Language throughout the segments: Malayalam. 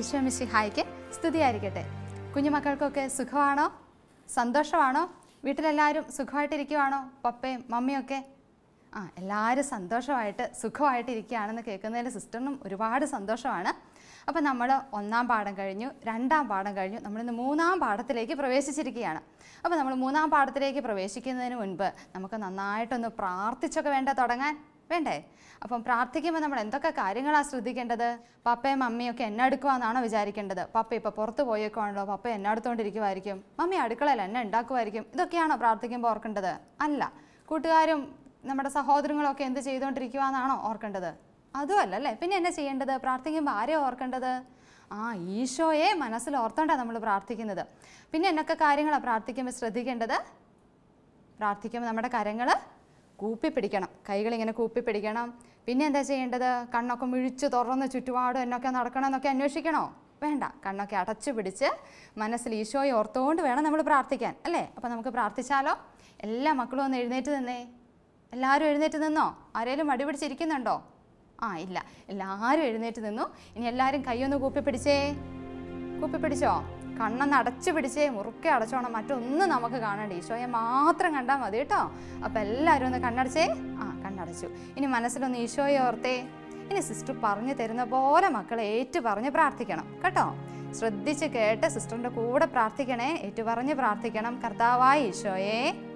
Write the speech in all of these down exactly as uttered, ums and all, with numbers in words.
ഈശോ മിശിഹായ്ക്ക് സ്തുതിയായിരിക്കട്ടെ. കുഞ്ഞുമക്കൾക്കൊക്കെ സുഖമാണോ? സന്തോഷമാണോ? വീട്ടിലെല്ലാവരും സുഖമായിട്ടിരിക്കുവാണോ? പപ്പയും മമ്മിയൊക്കെ ആ എല്ലാവരും സന്തോഷമായിട്ട് സുഖമായിട്ട് ഇരിക്കുകയാണെന്ന് കേൾക്കുന്നതിൽ സിസ്റ്ററിനും ഒരുപാട് സന്തോഷമാണ്. അപ്പോൾ നമ്മൾ ഒന്നാം പാഠം കഴിഞ്ഞു, രണ്ടാം പാഠം കഴിഞ്ഞു, നമ്മളിന്ന് മൂന്നാം പാഠത്തിലേക്ക് പ്രവേശിച്ചിരിക്കുകയാണ്. അപ്പോൾ നമ്മൾ മൂന്നാം പാഠത്തിലേക്ക് പ്രവേശിക്കുന്നതിന് മുൻപ് നമുക്ക് നന്നായിട്ടൊന്ന് പ്രാർത്ഥിച്ചൊക്കെ വേണ്ട തുടങ്ങാൻ വേണ്ടേ? അപ്പം പ്രാർത്ഥിക്കുമ്പോൾ നമ്മൾ എന്തൊക്കെ കാര്യങ്ങളാണ് ശ്രദ്ധിക്കേണ്ടത്? പപ്പയും മമ്മിയൊക്കെ എന്നെ എടുക്കുവാന്നാണോ വിചാരിക്കേണ്ടത്? പപ്പ ഇപ്പോൾ പുറത്ത് പോയേക്കുവാണല്ലോ, പപ്പ എന്നെ അടുത്തുകൊണ്ടിരിക്കുമായിരിക്കും, മമ്മി അടുക്കളയിൽ എന്നെ ഉണ്ടാക്കുമായിരിക്കും, ഇതൊക്കെയാണോ പ്രാർത്ഥിക്കുമ്പോൾ ഓർക്കേണ്ടത്? അല്ല. കൂട്ടുകാരും നമ്മുടെ സഹോദരങ്ങളൊക്കെ എന്ത് ചെയ്തുകൊണ്ടിരിക്കുവാന്നാണോ ഓർക്കേണ്ടത്? അതുമല്ല അല്ലേ. പിന്നെ എന്നെ ചെയ്യേണ്ടത്? പ്രാർത്ഥിക്കുമ്പോൾ ആരെയോ ഓർക്കേണ്ടത്? ആ ഈശോയെ മനസ്സിൽ ഓർത്തോണ്ടാണ് നമ്മൾ പ്രാർത്ഥിക്കുന്നത്. പിന്നെ എന്നൊക്കെ കാര്യങ്ങളാണ് പ്രാർത്ഥിക്കുമ്പോൾ ശ്രദ്ധിക്കേണ്ടത്? പ്രാർത്ഥിക്കുമ്പോൾ നമ്മുടെ കരങ്ങൾ കൂപ്പിപ്പിടിക്കണം, കൈകളിങ്ങനെ കൂപ്പിപ്പിടിക്കണം. പിന്നെ എന്താ ചെയ്യേണ്ടത്? കണ്ണൊക്കെ മിഴിച്ച് തുറന്ന് ചുറ്റുപാടും എന്നൊക്കെ നടക്കണമെന്നൊക്കെ അന്വേഷിക്കണോ? വേണ്ട. കണ്ണൊക്കെ അടച്ചു പിടിച്ച് മനസ്സിൽ ഈശോയെ ഓർത്തുകൊണ്ട് വേണം നമ്മൾ പ്രാർത്ഥിക്കാൻ അല്ലേ? അപ്പോൾ നമുക്ക് പ്രാർത്ഥിച്ചാലോ? എല്ലാ മക്കളും ഒന്ന് എഴുന്നേറ്റ് നിന്നേ. എല്ലാവരും എഴുന്നേറ്റ് നിന്നോ? ആരെങ്കിലും മടി പിടിച്ചിരിക്കുന്നുണ്ടോ? ആ ഇല്ല, എല്ലാവരും എഴുന്നേറ്റ് നിന്നു. ഇനി എല്ലാവരും കൈയൊന്ന് കൂപ്പിപ്പിടിച്ചേ. കൂപ്പിപ്പിടിച്ചോ? കണ്ണൊന്ന് അടച്ചു പിടിച്ചേ, മുറുക്കെ അടച്ചോണം, മറ്റൊന്നും നമുക്ക് കാണണ്ട, ഈശോയെ മാത്രം കണ്ടാൽ മതി കേട്ടോ. അപ്പം എല്ലാവരും ഒന്ന് കണ്ണടച്ചേ. ആ കണ്ണടച്ചു. ഇനി മനസ്സിലൊന്ന് ഈശോയെ ഓർത്തേ. ഇനി സിസ്റ്റർ പറഞ്ഞു തരുന്ന പോലെ മക്കളെ ഏറ്റു പറഞ്ഞ് പ്രാർത്ഥിക്കണം കേട്ടോ. ശ്രദ്ധിച്ച് കേട്ട് സിസ്റ്ററിൻ്റെ കൂടെ പ്രാർത്ഥിക്കണേ. ഏറ്റു പറഞ്ഞ് പ്രാർത്ഥിക്കണം. കർത്താവായ ഈശോയെ,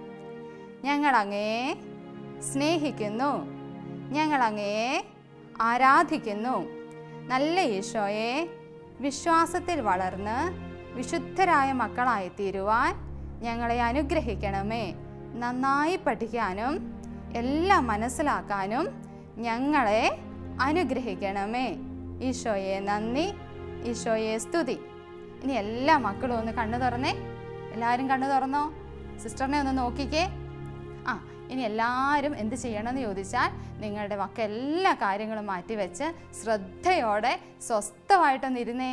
ഞങ്ങളങ്ങേ സ്നേഹിക്കുന്നു, ഞങ്ങളങ്ങേ ആരാധിക്കുന്നു. നല്ല ഈശോയെ, വിശ്വാസത്തിൽ വളർന്ന് വിശുദ്ധരായ മക്കളായി തീരുവാൻ ഞങ്ങളെ അനുഗ്രഹിക്കണമേ. നന്നായി പഠിക്കാനും എല്ലാം മനസ്സിലാക്കാനും ഞങ്ങളെ അനുഗ്രഹിക്കണമേ. ഈശോയെ നന്ദി, ഈശോയെ സ്തുതി. ഇനി എല്ലാ മക്കളും ഒന്ന് കണ്ണു തുറന്നേ. എല്ലാവരും കണ്ണു തുറന്നോ? സിസ്റ്ററിനെ ഒന്ന് നോക്കിക്കേ. ആ ഇനി എല്ലാവരും എന്ത് ചെയ്യണമെന്ന് ചോദിച്ചാൽ നിങ്ങളുടെ മക്കൾ എല്ലാ കാര്യങ്ങളും മാറ്റിവെച്ച് ശ്രദ്ധയോടെ സ്വസ്ഥമായിട്ടൊന്ന് ഇരുന്നേ.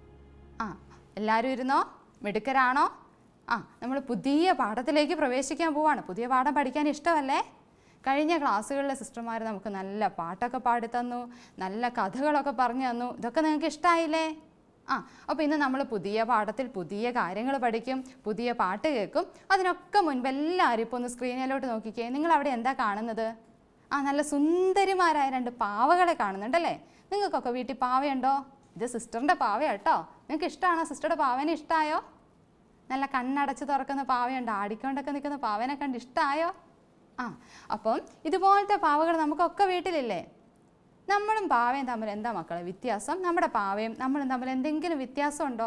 ആ എല്ലാവരും ഇരുന്നോ? മിടുക്കരാണോ? ആ നമ്മൾ പുതിയ പാഠത്തിലേക്ക് പ്രവേശിക്കാൻ പോവാണ്. പുതിയ പാഠം പഠിക്കാൻ ഇഷ്ടമല്ലേ? കഴിഞ്ഞ ക്ലാസ്സുകളിലെ സിസ്റ്റർമാർ നമുക്ക് നല്ല പാട്ടൊക്കെ പാടിത്തന്നു, നല്ല കഥകളൊക്കെ പറഞ്ഞു തന്നു. ഇതൊക്കെ നിങ്ങൾക്ക് ഇഷ്ടമായില്ലേ? ആ അപ്പോൾ ഇന്ന് നമ്മൾ പുതിയ പാഠത്തിൽ പുതിയ കാര്യങ്ങൾ പഠിക്കും, പുതിയ പാട്ട് കേൾക്കും. അതിനൊക്കെ മുൻപ് എല്ലാവരും ഇപ്പോൾ ഒന്ന് സ്ക്രീനിലോട്ട് നോക്കിക്കേ. നിങ്ങൾ അവിടെ എന്താ കാണുന്നത്? ആ നല്ല സുന്ദരിമാരായ രണ്ട് പാവകളെ കാണുന്നുണ്ടല്ലേ? നിങ്ങൾക്കൊക്കെ വീട്ടിൽ പാവയുണ്ടോ? ഇത് സിസ്റ്ററിൻ്റെ പാവയാട്ടോ. നിങ്ങൾക്ക് ഇഷ്ടമാണോ? സിസ്റ്ററുടെ പാവനെ ഇഷ്ടമായോ? നല്ല കണ്ണടച്ച് തുറക്കുന്ന പാവയുണ്ട്, ആടിക്കൊണ്ടൊക്കെ നിൽക്കുന്ന പാവനെ കണ്ട് ഇഷ്ടമായോ? ആ അപ്പം ഇതുപോലത്തെ പാവകൾ നമുക്കൊക്കെ വീട്ടിലില്ലേ? നമ്മളും പാവയും തമ്മിൽ എന്താ മക്കളെ വ്യത്യാസം? നമ്മുടെ പാവയും നമ്മളും തമ്മിൽ എന്തെങ്കിലും വ്യത്യാസമുണ്ടോ?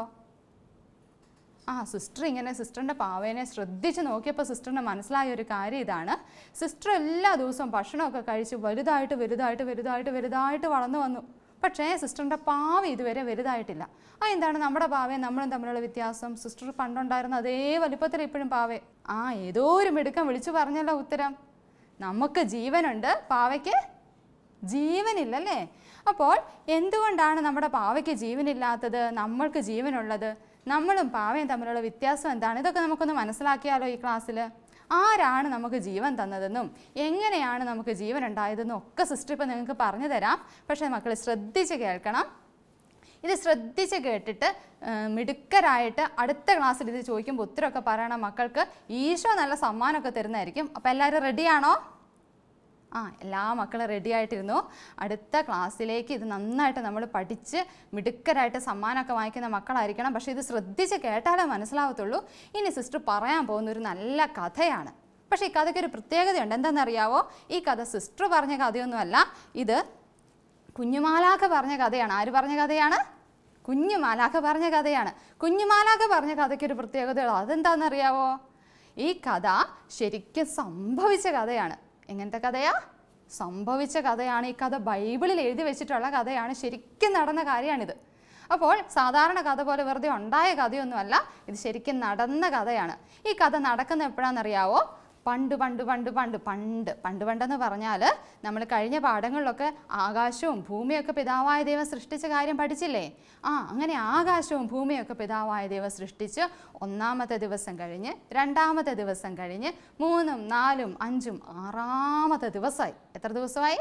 ആ സിസ്റ്റർ ഇങ്ങനെ സിസ്റ്ററിൻ്റെ പാവേനെ ശ്രദ്ധിച്ച് നോക്കിയപ്പോൾ സിസ്റ്ററിന് മനസ്സിലായ ഒരു കാര്യം ഇതാണ്. സിസ്റ്റർ എല്ലാ ദിവസവും ഭക്ഷണമൊക്കെ കഴിച്ച് വലുതായിട്ട് വലുതായിട്ട് വലുതായിട്ട് വലുതായിട്ട് വളർന്നു വന്നു. പക്ഷേ സിസ്റ്ററിൻ്റെ പാവ ഇതുവരെ വലുതായിട്ടില്ല. ആ എന്താണ് നമ്മുടെ പാവയും നമ്മളും തമ്മിലുള്ള വ്യത്യാസം? സിസ്റ്റർ പണ്ടുണ്ടായിരുന്ന അതേ വലിപ്പത്തിൽ ഇപ്പോഴും പാവേ. ആ ഏതോ ഒരു മിടുക്കം വിളിച്ചു പറഞ്ഞല്ലോ ഉത്തരം. നമുക്ക് ജീവനുണ്ട്, പാവയ്ക്ക് ജീവനില്ലല്ലേ? അപ്പോൾ എന്തുകൊണ്ടാണ് നമ്മുടെ പാവയ്ക്ക് ജീവനില്ലാത്തത്, നമ്മൾക്ക് ജീവനുള്ളത്? നമ്മളും പാവയും തമ്മിലുള്ള വ്യത്യാസം എന്താണ്? ഇതൊക്കെ നമുക്കൊന്ന് മനസ്സിലാക്കിയാലോ ഈ ക്ലാസ്സിൽ. ആരാണ് നമുക്ക് ജീവൻ തന്നതെന്നും എങ്ങനെയാണ് നമുക്ക് ജീവൻ ഉണ്ടായതെന്നും ഒക്കെ സിസ്റ്റർ ഇപ്പോൾ നിങ്ങൾക്ക് പറഞ്ഞു തരാം. പക്ഷേ മക്കൾ ശ്രദ്ധിച്ച് കേൾക്കണം. ഇത് ശ്രദ്ധിച്ച് കേട്ടിട്ട് മിടുക്കരായിട്ട് അടുത്ത ക്ലാസ്സിൽ ഇത് ചോദിക്കുമ്പോൾ ഉത്തരമൊക്കെ പറയണം. മക്കൾക്ക് ഈശോ നല്ല സമ്മാനമൊക്കെ തരുന്നതായിരിക്കും. അപ്പോൾ എല്ലാവരും റെഡിയാണോ? ആ എല്ലാ മക്കളും റെഡി ആയിട്ടിരുന്നു. അടുത്ത ക്ലാസ്സിലേക്ക് ഇത് നന്നായിട്ട് നമ്മൾ പഠിച്ച് മിടുക്കരായിട്ട് സമ്മാനമൊക്കെ വാങ്ങിക്കുന്ന മക്കളായിരിക്കണം. പക്ഷേ ഇത് ശ്രദ്ധിച്ച് കേട്ടാലേ മനസ്സിലാവത്തുള്ളൂ. ഇനി സിസ്റ്റർ പറയാൻ പോകുന്ന ഒരു നല്ല കഥയാണ്. പക്ഷേ ഈ കഥയ്ക്ക് ഒരു പ്രത്യേകതയുണ്ട്. എന്താണെന്നറിയാവോ? ഈ കഥ സിസ്റ്റർ പറഞ്ഞ കഥയൊന്നുമല്ല, ഇത് കുഞ്ഞുമാലാഖ പറഞ്ഞ കഥയാണ്. ആര് പറഞ്ഞ കഥയാണ്? കുഞ്ഞുമാലാഖ പറഞ്ഞ കഥയാണ്. കുഞ്ഞുമാലാഖ പറഞ്ഞ കഥയ്ക്കൊരു പ്രത്യേകതയുള്ളൂ. അതെന്താണെന്നറിയാവോ? ഈ കഥ ശരിക്കും സംഭവിച്ച കഥയാണ്. എങ്ങനത്തെ കഥയാ? സംഭവിച്ച കഥയാണ്. ഈ കഥ ബൈബിളിൽ എഴുതി വെച്ചിട്ടുള്ള കഥയാണ്. ശരിക്കും നടന്ന കാര്യമാണിത്. അപ്പോൾ സാധാരണ കഥ പോലെ വെറുതെ ഉണ്ടായ കഥയൊന്നുമല്ല, ഇത് ശരിക്കും നടന്ന കഥയാണ്. ഈ കഥ നടക്കുന്ന എപ്പോഴാണെന്നറിയാവോ? പണ്ട് പണ്ട് പണ്ട് പണ്ട് പണ്ട് പണ്ട് പണ്ടെന്ന് പറഞ്ഞാൽ നമ്മൾ കഴിഞ്ഞ പാഠങ്ങളിലൊക്കെ ആകാശവും ഭൂമിയൊക്കെ പിതാവായ ദൈവം സൃഷ്ടിച്ച കാര്യം പഠിച്ചില്ലേ? ആ അങ്ങനെ ആകാശവും ഭൂമിയൊക്കെ പിതാവായ ദൈവം സൃഷ്ടിച്ച് ഒന്നാമത്തെ ദിവസം കഴിഞ്ഞ് രണ്ടാമത്തെ ദിവസം കഴിഞ്ഞ് മൂന്നും നാലും അഞ്ചും ആറാമത്തെ ദിവസമായി. എത്ര ദിവസമായി?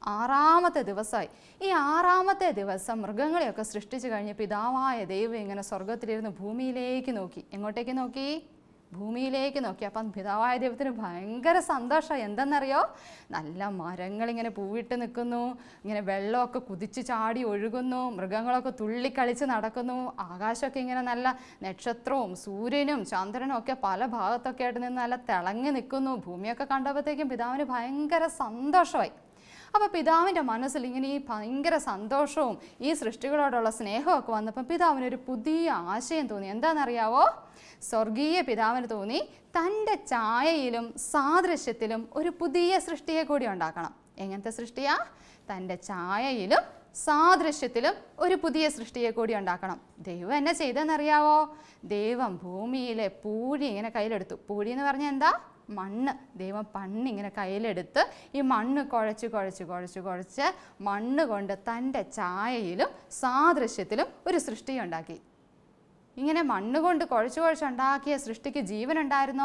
ആറാമത്തെ ദിവസമായി. ഈ ആറാമത്തെ ദിവസം മൃഗങ്ങളെയൊക്കെ സൃഷ്ടിച്ചു കഴിഞ്ഞ് പിതാവായ ദൈവം ഇങ്ങനെ സ്വർഗത്തിലിരുന്ന് ഭൂമിയിലേക്ക് നോക്കി. എങ്ങോട്ടേക്ക് നോക്കി? ഭൂമിയിലേക്ക് നോക്കി. അപ്പം പിതാവായ ദൈവത്തിന് ഭയങ്കര സന്തോഷമായി. എന്തെന്നറിയോ? നല്ല മരങ്ങളിങ്ങനെ പൂവിട്ട് നിൽക്കുന്നു, ഇങ്ങനെ വെള്ളമൊക്കെ കുതിച്ച് ചാടി ഒഴുകുന്നു, മൃഗങ്ങളൊക്കെ തുള്ളിക്കളിച്ച് നടക്കുന്നു, ആകാശമൊക്കെ ഇങ്ങനെ നല്ല നക്ഷത്രവും സൂര്യനും ചന്ദ്രനും ഒക്കെ പല ഭാഗത്തൊക്കെ ആയിട്ട് നിന്ന് നല്ല തിളങ്ങി നിൽക്കുന്നു. ഭൂമിയൊക്കെ കണ്ടപ്പോഴത്തേക്കും പിതാവിന് ഭയങ്കര സന്തോഷമായി. അപ്പോൾ പിതാവിൻ്റെ മനസ്സിൽ ഇങ്ങനെ ഈ ഭയങ്കര സന്തോഷവും ഈ സൃഷ്ടികളോടുള്ള സ്നേഹമൊക്കെ വന്നപ്പം പിതാവിനൊരു പുതിയ ആശയം തോന്നി. എന്താണെന്നറിയാവോ? സ്വർഗീയ പിതാവിന് തോന്നി തൻ്റെ ഛായയിലും സാദൃശ്യത്തിലും ഒരു പുതിയ സൃഷ്ടിയെ കൂടി ഉണ്ടാക്കണം. എങ്ങനത്തെ സൃഷ്ടിയാ? തൻ്റെ ഛായയിലും സാദൃശ്യത്തിലും ഒരു പുതിയ സൃഷ്ടിയെ കൂടി ഉണ്ടാക്കണം. ദൈവം എന്നെ ചെയ്തെന്നറിയാവോ? ദൈവം ഭൂമിയിലെ പൂഴി ഇങ്ങനെ കയ്യിലെടുത്തു. പൂഴി എന്ന് പറഞ്ഞാൽ എന്താ? മണ്ണ്. ദൈവം പണ്ണിങ്ങനെ കയ്യിലെടുത്ത് ഈ മണ്ണ് കുഴച്ച് കുഴച്ച് കുഴച്ച് കുഴച്ച് മണ്ണ് കൊണ്ട് തൻ്റെ ഛായയിലും സാദൃശ്യത്തിലും ഒരു സൃഷ്ടി ഉണ്ടാക്കി. ഇങ്ങനെ മണ്ണ് കൊണ്ട് കുഴച്ച് കുഴച്ചുണ്ടാക്കിയ സൃഷ്ടിക്ക് ജീവനുണ്ടായിരുന്നോ?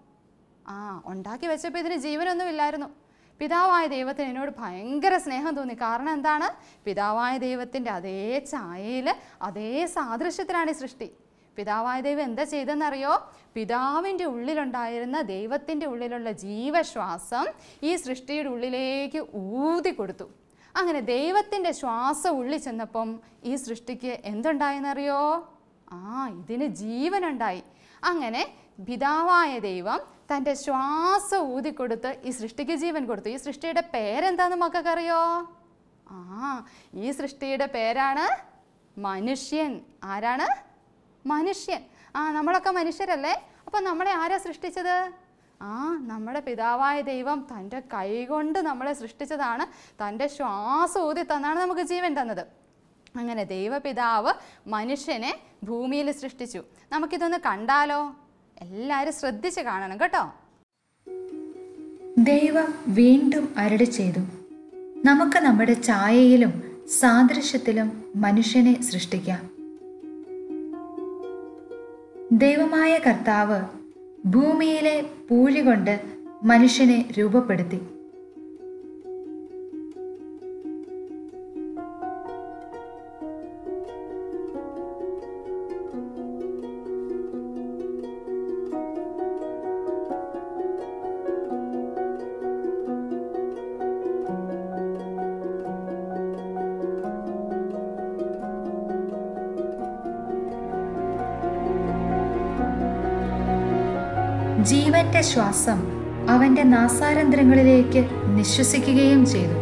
ആ, ഉണ്ടാക്കി വെച്ചപ്പോൾ ഇതിന് ജീവനൊന്നുമില്ലായിരുന്നു. പിതാവായ ദൈവത്തിന് എന്നോട് ഭയങ്കര സ്നേഹം തോന്നി. കാരണം എന്താണ്? പിതാവായ ദൈവത്തിൻ്റെ അതേ ഛായയിൽ അതേ സാദൃശ്യത്തിലാണ് ഈ സൃഷ്ടി. പിതാവായ ദൈവം എന്താ ചെയ്തെന്നറിയോ? പിതാവിൻ്റെ ഉള്ളിലുണ്ടായിരുന്ന ദൈവത്തിൻ്റെ ഉള്ളിലുള്ള ജീവശ്വാസം ഈ സൃഷ്ടിയുടെ ഉള്ളിലേക്ക് ഊതി കൊടുത്തു. അങ്ങനെ ദൈവത്തിൻ്റെ ശ്വാസം ഉള്ളിൽ ചെന്നപ്പം ഈ സൃഷ്ടിക്ക് എന്തുണ്ടായെന്നറിയോ? ആ, ഇതിന് ജീവനുണ്ടായി. അങ്ങനെ പിതാവായ ദൈവം തൻ്റെ ശ്വാസം ഊതിക്കൊടുത്ത് ഈ സൃഷ്ടിക്ക് ജീവൻ കൊടുത്തു. ഈ സൃഷ്ടിയുടെ പേരെന്താന്ന് മക്കൾക്കറിയോ? ആ, ഈ സൃഷ്ടിയുടെ പേരാണ് മനുഷ്യൻ. ആരാണ്? മനുഷ്യൻ. ആ, നമ്മളൊക്കെ മനുഷ്യരല്ലേ? അപ്പം നമ്മളെ ആരാ സൃഷ്ടിച്ചത്? ആ, നമ്മുടെ പിതാവായ ദൈവം തൻ്റെ കൈ കൊണ്ട് നമ്മളെ സൃഷ്ടിച്ചതാണ്. തൻ്റെ ശ്വാസം ഊതി തന്നാണ് നമുക്ക് ജീവൻ തന്നത്. അങ്ങനെ ദൈവപിതാവ് മനുഷ്യനെ ഭൂമിയിൽ സൃഷ്ടിച്ചു. നമുക്കിതൊന്ന് കണ്ടാലോ? എല്ലാവരും ശ്രദ്ധിച്ച് കാണണം കേട്ടോ. ദൈവം വീണ്ടും അരുളി ചെയ്തു, നമുക്ക് നമ്മുടെ ഛായയിലും സാദൃശ്യത്തിലും മനുഷ്യനെ സൃഷ്ടിക്കാം. ദൈവമായ കർത്താവ് ഭൂമിയിലെ പൂഴി കൊണ്ട് മനുഷ്യനെ രൂപപ്പെടുത്തി. ജീവന്റെ ശ്വാസം അവന്റെ നാസാരന്ധ്രങ്ങളിലേക്ക് നിശ്വസിക്കുകയും ചെയ്തു.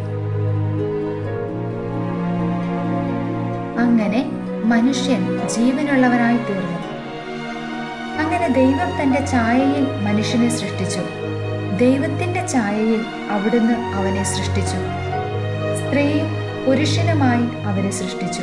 അങ്ങനെ മനുഷ്യൻ ജീവനുള്ളവനായി തീർന്നു. അങ്ങനെ ദൈവം തന്റെ ഛായയിൽ മനുഷ്യനെ സൃഷ്ടിച്ചു. ദൈവത്തിന്റെ ഛായയിൽ അവിടുന്ന് അവനെ സൃഷ്ടിച്ചു. സ്ത്രീയും പുരുഷനുമായി അവരെ സൃഷ്ടിച്ചു.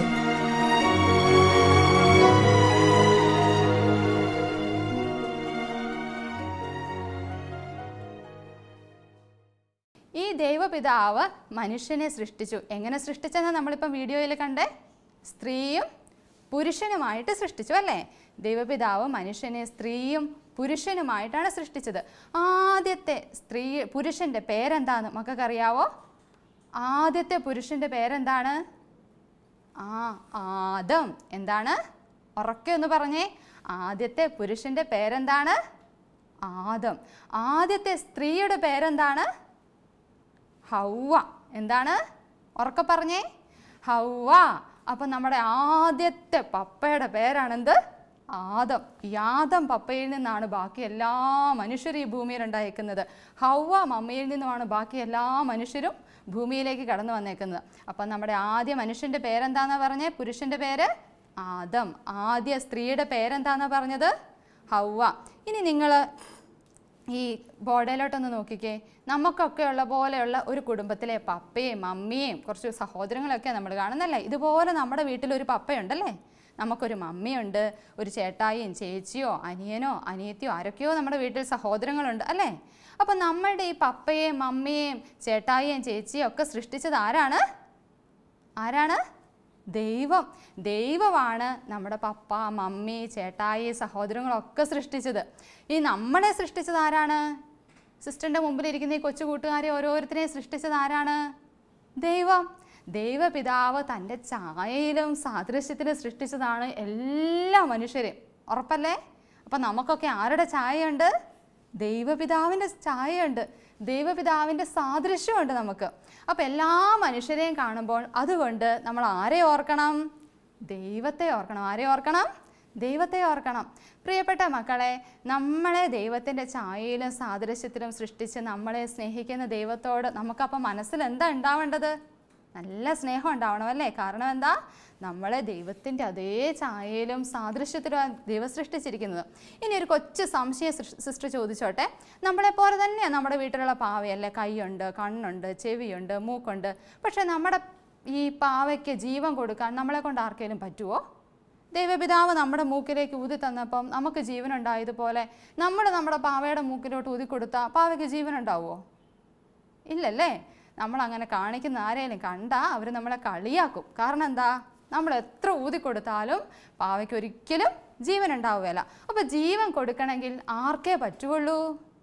ഈ ദൈവപിതാവ് മനുഷ്യനെ സൃഷ്ടിച്ചു. എങ്ങനെ സൃഷ്ടിച്ചെന്ന് നമ്മളിപ്പം വീഡിയോയിൽ കണ്ടേ? സ്ത്രീയും പുരുഷനുമായിട്ട് സൃഷ്ടിച്ചു അല്ലേ? ദൈവപിതാവ് മനുഷ്യനെ സ്ത്രീയും പുരുഷനുമായിട്ടാണ് സൃഷ്ടിച്ചത്. ആദ്യത്തെ സ്ത്രീ പുരുഷൻ്റെ പേരെന്താന്ന് മക്കൾക്കറിയാവോ? ആദ്യത്തെ പുരുഷൻ്റെ പേരെന്താണ്? ആ, ആദം. എന്താണ്? ഉറക്കെ ഒന്ന് പറഞ്ഞേ. ആദ്യത്തെ പുരുഷൻ്റെ പേരെന്താണ്? ആദം. ആദ്യത്തെ സ്ത്രീയുടെ പേരെന്താണ്? ഹൗവ. എന്താണ്? ഉറക്കെ പറഞ്ഞേ. ഹൗവ. അപ്പം നമ്മുടെ ആദ്യത്തെ പപ്പയുടെ പേരാണെന്ത്? ആദം. ഈ ആദം പപ്പയിൽ നിന്നാണ് ബാക്കി എല്ലാ മനുഷ്യരും ഈ ഭൂമിയിൽ ഉണ്ടായിരിക്കുന്നത്. ഹൗവ മമ്മയിൽ നിന്നുമാണ് ബാക്കി എല്ലാ മനുഷ്യരും ഭൂമിയിലേക്ക് കടന്നു വന്നേക്കുന്നത്. അപ്പം നമ്മുടെ ആദ്യ മനുഷ്യൻ്റെ പേരെന്താണെന്നാണ് പറഞ്ഞേ? പുരുഷൻ്റെ പേര് ആദം. ആദ്യ സ്ത്രീയുടെ പേരെന്താണെന്നാണ് പറഞ്ഞത്? ഹൗവ. ഇനി നിങ്ങൾ ഈ ബോർഡിലോട്ടൊന്ന് നോക്കിക്കേ. നമുക്കൊക്കെ ഉള്ള പോലെയുള്ള ഒരു കുടുംബത്തിലെ പപ്പയും മമ്മിയും കുറച്ച് സഹോദരങ്ങളൊക്കെ നമ്മൾ കാണുന്നല്ലേ? ഇതുപോലെ നമ്മുടെ വീട്ടിലൊരു പപ്പയുണ്ടല്ലേ? നമുക്കൊരു മമ്മിയുണ്ട്, ഒരു ചേട്ടായിയും ചേച്ചിയോ അനിയനോ അനിയത്തിയോ ആരൊക്കെയോ നമ്മുടെ വീട്ടിൽ സഹോദരങ്ങളുണ്ട് അല്ലേ? അപ്പം നമ്മളുടെ ഈ പപ്പയെയും മമ്മിയെയും ചേട്ടായിയും ചേച്ചിയും ഒക്കെ സൃഷ്ടിച്ചത് ആരാണ്? ആരാണ്? ദൈവം. ദൈവമാണ് നമ്മുടെ പപ്പ മമ്മി ചേട്ടായി സഹോദരങ്ങളൊക്കെ സൃഷ്ടിച്ചത്. ഈ നമ്മളെ സൃഷ്ടിച്ചത് ആരാണ്? സിസ്റ്ററിൻ്റെ മുമ്പിലിരിക്കുന്ന ഈ കൊച്ചു കൂട്ടുകാരെ ഓരോരുത്തരെയും സൃഷ്ടിച്ചത് ആരാണ്? ദൈവം. ദൈവപിതാവ് തൻ്റെ ഛായയിലും സാദൃശ്യത്തിലും സൃഷ്ടിച്ചതാണ് എല്ലാ മനുഷ്യരെയും. ഉറപ്പല്ലേ? അപ്പം നമുക്കൊക്കെ ആരുടെ ഛായയുണ്ട്? ദൈവപിതാവിൻ്റെ ഛായയുണ്ട്, ദൈവപിതാവിൻ്റെ സാദൃശ്യമുണ്ട് നമുക്ക്. അപ്പം എല്ലാ മനുഷ്യരെയും കാണുമ്പോൾ അതുകൊണ്ട് നമ്മൾ ആരെ ഓർക്കണം? ദൈവത്തെ ഓർക്കണം. ആരെ ഓർക്കണം? ദൈവത്തെ ഓർക്കണം. പ്രിയപ്പെട്ട മക്കളെ, നമ്മളെ ദൈവത്തിൻ്റെ ഛായയിലും സാദൃശ്യത്തിലും സൃഷ്ടിച്ച് നമ്മളെ സ്നേഹിക്കുന്ന ദൈവത്തോട് നമുക്കപ്പം മനസ്സിൽ എന്താ ഉണ്ടാവേണ്ടത്? നല്ല സ്നേഹം ഉണ്ടാവണം അല്ലേ? കാരണം എന്താ? നമ്മളെ ദൈവത്തിൻ്റെ അതേ ഛായയിലും സാദൃശ്യത്തിലും ദൈവം സൃഷ്ടിച്ചിരിക്കുന്നത്. ഇനി ഒരു കൊച്ചു സംശയം സിസ്റ്റർ ചോദിച്ചോട്ടെ. നമ്മളെപ്പോലെ തന്നെയാണ് നമ്മുടെ വീട്ടിലുള്ള പാവയല്ലേ? കൈയുണ്ട്, കണ്ണുണ്ട്, ചെവിയുണ്ട്, മൂക്കുണ്ട്. പക്ഷെ നമ്മുടെ ഈ പാവയ്ക്ക് ജീവൻ കൊടുക്കാൻ നമ്മളെ കൊണ്ട് ആർക്കെങ്കിലും പറ്റുമോ? ദൈവപിതാവ് നമ്മുടെ മൂക്കിലേക്ക് ഊതി തന്നപ്പം നമുക്ക് ജീവൻ ഉണ്ടായതുപോലെ നമ്മൾ നമ്മുടെ പാവയുടെ മൂക്കിലോട്ട് ഊതി കൊടുത്താൽ പാവയ്ക്ക് ജീവൻ ഉണ്ടാവുമോ? ഇല്ലല്ലേ? നമ്മളങ്ങനെ കാണിക്കുന്ന ആരെയും കണ്ടാൽ അവർ നമ്മളെ കളിയാക്കും. കാരണം എന്താ? നമ്മൾ എത്ര ഊതി കൊടുത്താലും പാവയ്ക്ക് ഒരിക്കലും ജീവൻ ഉണ്ടാവുകയില്ല. അപ്പോൾ ജീവൻ കൊടുക്കണമെങ്കിൽ ആർക്കേ പറ്റുള്ളൂ?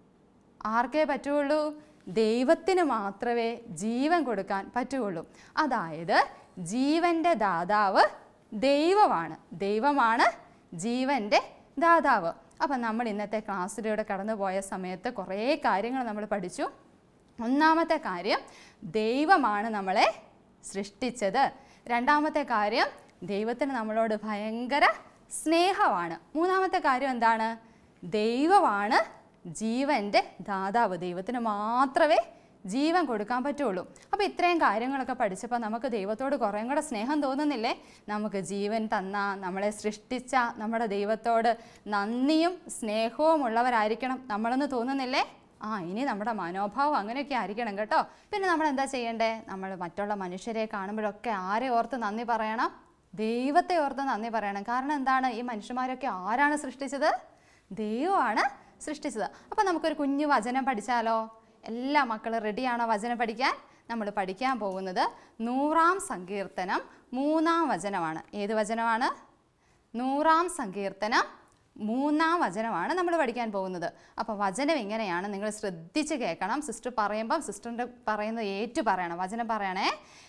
ആർക്കേ പറ്റുള്ളൂ? ദൈവത്തിന് മാത്രമേ ജീവൻ കൊടുക്കാൻ പറ്റുകയുള്ളൂ. അതായത് ജീവൻ്റെ ദാതാവ് ദൈവമാണ്. ദൈവമാണ് ജീവൻ്റെ ദാതാവ്. അപ്പം നമ്മൾ ഇന്നത്തെ ക്ലാസ്സിലൂടെ കടന്നു പോയ സമയത്ത് കുറേ കാര്യങ്ങൾ നമ്മൾ പഠിച്ചു. ഒന്നാമത്തെ കാര്യം, ദൈവമാണ് നമ്മളെ സൃഷ്ടിച്ചത്. രണ്ടാമത്തെ കാര്യം, ദൈവത്തിന് നമ്മളോട് ഭയങ്കര സ്നേഹമാണ്. മൂന്നാമത്തെ കാര്യം എന്താണ്? ദൈവമാണ് ജീവൻ്റെ ദാതാവ്. ദൈവത്തിന് മാത്രമേ ജീവൻ കൊടുക്കാൻ പറ്റുള്ളൂ. അപ്പോൾ ഇത്രയും കാര്യങ്ങളൊക്കെ പഠിച്ചപ്പോൾ നമുക്ക് ദൈവത്തോട് കുറേയും കൂടെ സ്നേഹം തോന്നുന്നില്ലേ? നമുക്ക് ജീവൻ തന്ന, നമ്മളെ സൃഷ്ടിച്ച നമ്മുടെ ദൈവത്തോട് നന്ദിയും സ്നേഹവും ഉള്ളവരായിരിക്കണം നമ്മളെന്ന് തോന്നുന്നില്ലേ? ആ ഇനി നമ്മുടെ മനോഭാവം അങ്ങനെയൊക്കെ ആയിരിക്കണം കേട്ടോ. പിന്നെ നമ്മൾ എന്താ ചെയ്യേണ്ടേ? നമ്മൾ മറ്റുള്ള മനുഷ്യരെ കാണുമ്പോഴൊക്കെ ആരെ ഓർത്ത് നന്ദി പറയണം? ദൈവത്തെ ഓർത്ത് നന്ദി പറയണം. കാരണം എന്താണ്? ഈ മനുഷ്യന്മാരൊക്കെ ആരാണ് സൃഷ്ടിച്ചത്? ദൈവമാണ് സൃഷ്ടിച്ചത്. അപ്പോൾ നമുക്കൊരു കുഞ്ഞു വചനം പഠിച്ചാലോ? എല്ലാ മക്കളും റെഡിയാണോ വചനം പഠിക്കാൻ? നമ്മൾ പഠിക്കാൻ പോകുന്നത് നൂറാം സങ്കീർത്തനം മൂന്നാം വചനമാണ്. ഏത് വചനമാണ്? നൂറാം സങ്കീർത്തനം മൂന്നാം വചനമാണ് നമ്മൾ പഠിക്കാൻ പോകുന്നത്. അപ്പോൾ വചനം എങ്ങനെയാണ്? നിങ്ങൾ ശ്രദ്ധിച്ച് കേൾക്കണം. സിസ്റ്റർ പറയുമ്പം സിസ്റ്ററിൻ്റെ പറയുന്നത് ഏറ്റു പറയണം. വചനം പറയണേ.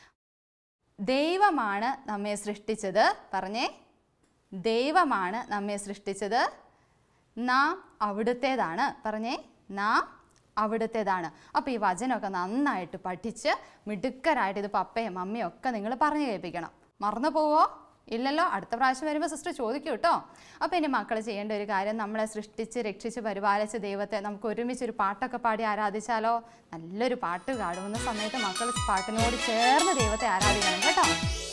ദൈവമാണ് നമ്മെ സൃഷ്ടിച്ചത്. പറഞ്ഞേ. ദൈവമാണ് നമ്മെ സൃഷ്ടിച്ചത്. നാം അവിടുത്തേതാണ്. പറഞ്ഞേ. നാം അവിടുത്തേതാണ്. അപ്പോൾ ഈ വചനമൊക്കെ നന്നായിട്ട് പഠിച്ച് മിടുക്കരായിട്ട് ഇത് പപ്പയും മമ്മിയും ഒക്കെ നിങ്ങൾ പറഞ്ഞു കേൾപ്പിക്കണം. മറന്നു പോവോ? ഇല്ലല്ലോ. അടുത്ത പ്രാവശ്യം വരുമ്പോൾ സിസ്റ്റർ ചോദിക്കും കേട്ടോ. അപ്പോൾ ഇനി മക്കൾ ചെയ്യേണ്ട ഒരു കാര്യം, നമ്മളെ സൃഷ്ടിച്ച് രക്ഷിച്ച് പരിപാലിച്ച ദൈവത്തെ നമുക്ക് ഒരുമിച്ചൊരു പാട്ടൊക്കെ പാടി ആരാധിച്ചാലോ? നല്ലൊരു പാട്ട് കാണുന്ന സമയത്ത് മക്കൾ പാട്ടിനോട് ചേർന്ന് ദൈവത്തെ ആരാധിക്കണം കേട്ടോ.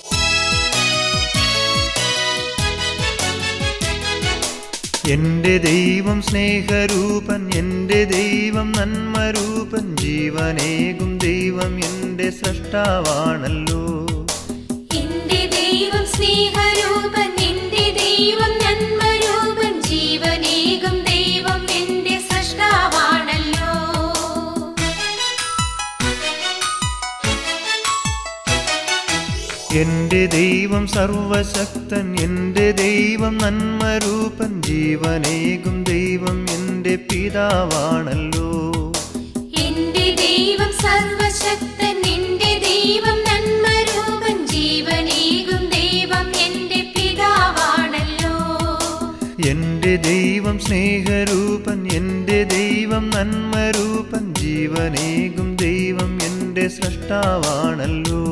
എൻ്റെ ദൈവം സ്നേഹരൂപൻ, എൻ്റെ ദൈവം നന്മരൂപൻ, ജീവനേകും ദൈവം എൻ്റെ സൃഷ്ടാവാണല്ലോ. എൻ്റെ ദൈവം സ്നേഹരൂപൻ, എൻ്റെ ദൈവം നന്മരൂപൻ, ജീവനേകും ദൈവം എൻ്റെ സൃഷ്ടാവാണല്ലോ. എൻ്റെ ദൈവം സർവശക്തൻ, എൻ്റെ ദൈവം നന്മരൂപൻ, ജീവനേകും ദൈവം എൻ്റെ പിതാവാണല്ലോ. എൻ്റെ ദൈവം സർവശക്തൻ, എൻ്റെ ദൈവം നന്മരൂപൻ, ജീവനേകും ദൈവം എൻ്റെ പിതാവാണല്ലോ. എൻ്റെ ദൈവം സ്നേഹരൂപൻ, എൻ്റെ ദൈവം നന്മരൂപൻ, ജീവനേകും ദൈവം എൻ്റെ സൃഷ്ടാവാണല്ലോ.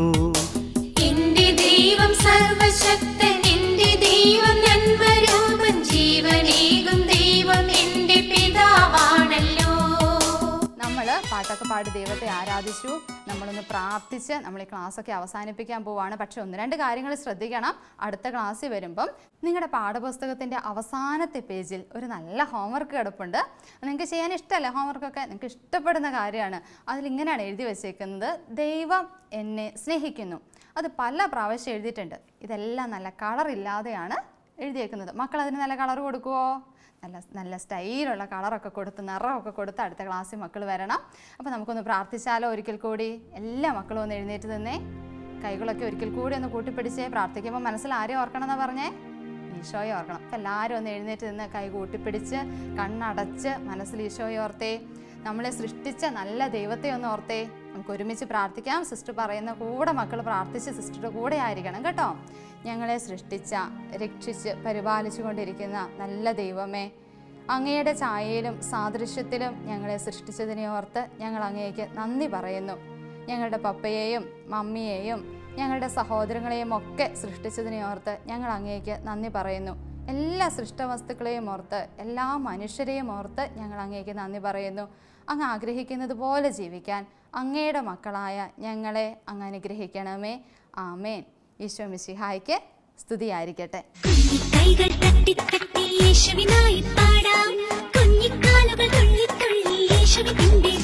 ദൈവം സർവശക്തൻ, എൻ്റെ ദൈവം നന്മരൂപൻ, ജീവനേകും ദൈവം എൻ്റെ പിതാവാണല്ലോ. നമ്മൾ പാട്ടൊക്കെ പാടി ദൈവത്തെ ആരാധിച്ചു. നമ്മളൊന്ന് പ്രാർത്ഥിച്ച് നമ്മൾ ഈ ക്ലാസ്സൊക്കെ അവസാനിപ്പിക്കാൻ പോവുകയാണ്. പക്ഷെ ഒന്ന് രണ്ട് കാര്യങ്ങൾ ശ്രദ്ധിക്കണം. അടുത്ത ക്ലാസ്സിൽ വരുമ്പം നിങ്ങളുടെ പാഠപുസ്തകത്തിൻ്റെ അവസാനത്തെ പേജിൽ ഒരു നല്ല ഹോംവർക്ക് കിടപ്പുണ്ട്. നിങ്ങൾക്ക് ചെയ്യാൻ ഇഷ്ടമല്ലേ ഹോംവർക്കൊക്കെ? നിങ്ങൾക്ക് ഇഷ്ടപ്പെടുന്ന കാര്യമാണ്. അതിലിങ്ങനെയാണ് എഴുതി വച്ചേക്കുന്നത്: ദൈവം എന്നെ സ്നേഹിക്കുന്നു. അത് പല പ്രാവശ്യം എഴുതിയിട്ടുണ്ട്. ഇതെല്ലാം നല്ല കളറില്ലാതെയാണ് എഴുതിയേക്കുന്നത്. മക്കൾ അതിന് നല്ല കളർ കൊടുക്കുമോ? നല്ല നല്ല സ്റ്റൈലുള്ള കളറൊക്കെ കൊടുത്ത് നിറമൊക്കെ കൊടുത്ത് അടുത്ത ക്ലാസ്സിൽ മക്കൾ വരണം. അപ്പോൾ നമുക്കൊന്ന് പ്രാർത്ഥിച്ചാലോ? ഒരിക്കൽ കൂടി എല്ലാ മക്കളും ഒന്ന് എഴുന്നേറ്റ് നിന്നേ. കൈകളൊക്കെ ഒരിക്കൽ കൂടി ഒന്ന് കൂട്ടിപ്പിടിച്ചേ. പ്രാർത്ഥിക്കുമ്പോൾ മനസ്സിൽ ആരെ ഓർക്കണം എന്നാ പറഞ്ഞേ? ഈശോയെ ഓർക്കണം. അപ്പം എല്ലാവരും ഒന്ന് എഴുന്നേറ്റ് നിന്ന് കൈ കൂട്ടിപ്പിടിച്ച് കണ്ണടച്ച് മനസ്സിൽ ഈശോയെ ഓർത്തേ. നമ്മളെ സൃഷ്ടിച്ച നല്ല ദൈവത്തെ ഒന്ന് ഓർത്തേ. നമുക്ക് ഒരുമിച്ച് പ്രാർത്ഥിക്കാം. സിസ്റ്റർ പറയുന്ന കൂടെ മക്കൾ പ്രാർത്ഥിച്ച് സിസ്റ്ററുടെ കൂടെ ആയിരിക്കണം കേട്ടോ. ഞങ്ങളെ സൃഷ്ടിച്ച, രക്ഷിച്ച് പരിപാലിച്ചു കൊണ്ടിരിക്കുന്ന നല്ല ദൈവമേ, അങ്ങയുടെ ഛായയിലും സാദൃശ്യത്തിലും ഞങ്ങളെ സൃഷ്ടിച്ചതിനെ ഓർത്ത് ഞങ്ങൾ അങ്ങേക്ക് നന്ദി പറയുന്നു. ഞങ്ങളുടെ പപ്പയെയും മമ്മിയെയും ഞങ്ങളുടെ സഹോദരങ്ങളെയും ഒക്കെ സൃഷ്ടിച്ചതിനെ ഓർത്ത് ഞങ്ങൾ അങ്ങേക്ക് നന്ദി പറയുന്നു. എല്ലാ സൃഷ്ടവസ്തുക്കളെയും ഓർത്ത്, എല്ലാ മനുഷ്യരെയും ഓർത്ത് ഞങ്ങൾ അങ്ങേക്ക് നന്ദി പറയുന്നു. അങ്ങ് ആഗ്രഹിക്കുന്നത് പോലെ ജീവിക്കാൻ അങ്ങയുടെ മക്കളായ ഞങ്ങളെ അങ്ങ് അനുഗ്രഹിക്കണമേ. ആമേൻ. ഈശോ മിശിഹായ്ക്ക് സ്തുതിയായിരിക്കട്ടെ. കൈകൾ തട്ടി തട്ടി യേശുവിനായി പാടാം, കുഞ്ഞിക്കാലുകൾ തുള്ളി തുള്ളി യേശുവിന്റെ